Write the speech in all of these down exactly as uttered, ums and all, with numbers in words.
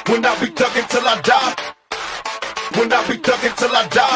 When I be thuggin' till I die. When I be thuggin' till I die.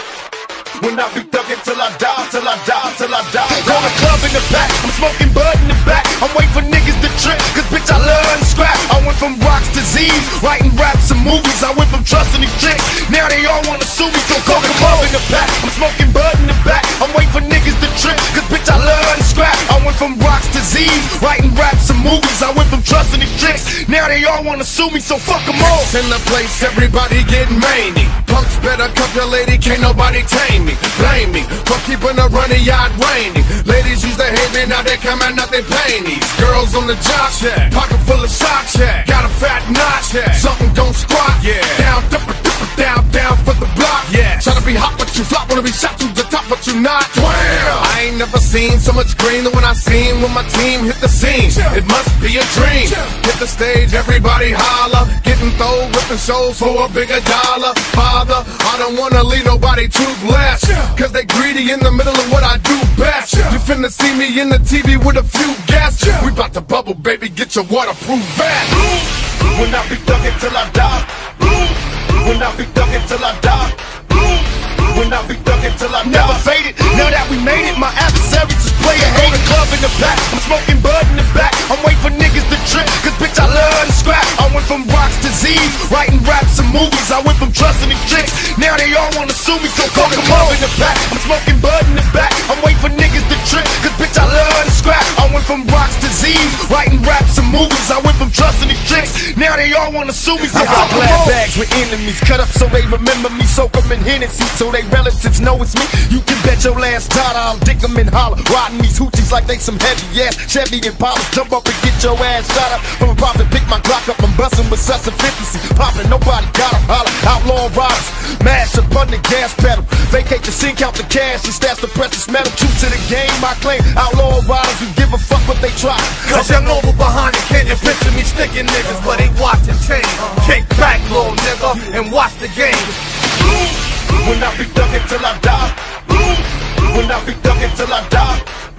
When I be thuggin' till I die, till I die, till I die. Call the club in the back, I'm smoking bud in the back. I'm waiting for niggas to trip, cause bitch I love and scrap. I went from rocks to Z's, writing raps and movies. I went from trusting these chicks, now they all wanna sue me. So call the club in the back, I'm smoking bud in the back. I'm waiting for niggas to trip, cause bitch I love and scrap. I went from rocks to Z's, writing raps and movies. I went from trusting these chicks, now they all wanna sue me. So fuck them all. In the place, everybody getting many. Punks better cuff your lady, can't nobody tame me. Blame me for keeping a runny yard rainy. Ladies used to hate me, now they coming out they panties. Girls on the job check, pocket full of socks, yeah. Got a fat notch, yeah. Something don't squat, yeah. Down, dipper, dipper, down, down for the block, yeah. Try to be hot but you flop, wanna be shot to the top but you not. Damn. I ain't never seen so much green than when I seen when my team hit the scene. It must be a dream. Hit the stage, everybody holler, getting thrown, ripping shows for a bigger dollar. Father, I don't wanna leave nobody toothless, cause they greedy in the middle of what I do best. You finna see me in the T V with a few guests. We bout to bubble, baby, get your waterproof vest. When I be thuggin' till I die. When I be thuggin' till I die. When I be thuggin' till I never faded. Now that we made it, my adversaries just play a hate. Club in the back, I'm smoking bud in the back. I'm waiting for niggas to trip, cause bitch I love and scrap. I went from rocks to Z's, writing raps and movies. I went from trusting these chicks, now they all wanna sue me. So call the club in the back, I'm smoking bud in the back. I'm waiting for niggas to trip, cause bitch I love and scrap. I went from rocks to Z's, writing raps and movies. I went from trusting these chicks, now they all wanna sue me. So I got black bags with enemies, cut up so they remember me. Soak them in Hennessy so they relatives know it's me. You can bet your last dollar I'll dick them and holler, riding these hoochies like they some heavy ass Chevy Impalas. Jump up and get your ass shot up from a profit. Pick my Glock up, I'm bustin' with such efficiency. Poppin', nobody got 'em, holler. Outlaw riders, mash up on the gas pedal. Vacate the scene, count the cash, and stash the precious metal. True to the game, I claim. Outlaw riders who give a fuck what they try. Cause young over behind it, can you picture me sticking niggas, but ain't watching change. Kick back, little nigga, and watch the game. When I be thuggin' till I die. When I be thuggin' till I die.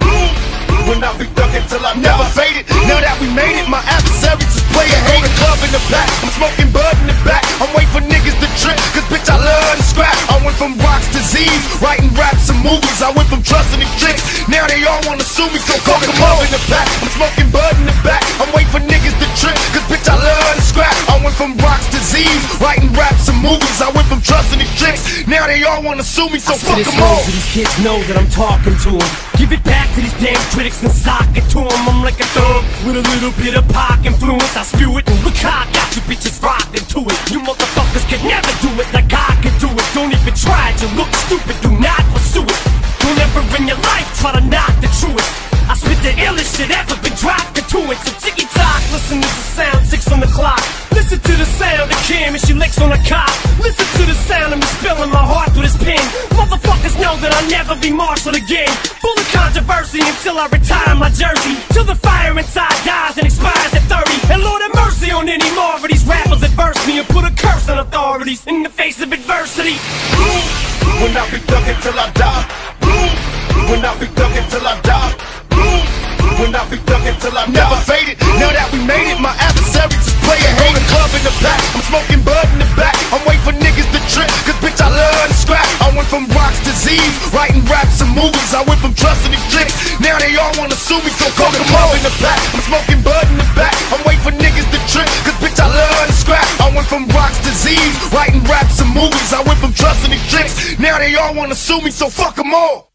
When I be thuggin' till I never faded. Now that we made it, my adversaries just play a hate. Club in the back, I'm smoking bud in the back. I'm waiting for niggas to trip, cause bitch I love and scrap. I went from rocks to Z's, writing raps and movies. I went from trusting these chicks, now they all wanna sue me. So call the club in the back, I'm smoking bud in the back. I'm waiting for niggas to trip, cause bitch I love and scrap. I went from rocks to Z's, writing raps and movies. I went from trusting these chicks, now they all wanna sue me. So fuck them all. So these kids know that I'm talking to them. Give it back to these damn critics and sock it to them. I'm like a thug with a little bit of pop influence. I spew it and look how I got you bitches rockin' to it. You motherfuckers can never do it like I can do it. Don't even try it, you look stupid, do not pursue it. Don't ever in your life try to knock the truest. I spit the illest shit ever been dropped into it. So ticky tock, listen to the sound, six on the clock. Listen to the sound of Kim and she licks on the cop. Listen to the sound of me spilling my heart through this pen. Motherfuckers know that I'll never be marshaled again. Full of controversy until I retire my jersey. Till the fire inside dies and expires at thirty. And Lord have mercy on any more of these rappers that verse me and put a curse on authorities in the face of adversity. When I be thuggin' till I die. When I be thuggin' till I die. When I be thuggin' till I never faded. Now that we made it, my adversaries just play a hate. Club in the back, I'm smoking bud in the back. I'm waiting for niggas to trip, cause bitch I love and scrap. I went from rocks to Z's, writing raps and movies. I went from trusting these chicks, now they all wanna sue me. So call the club in the back, I'm smoking bud in the back. I'm waiting for niggas to trip, cause bitch I love and scrap. I went from rocks to Z's, writing raps and movies. I went from trusting these chicks, now they all wanna sue me. So fuck them all.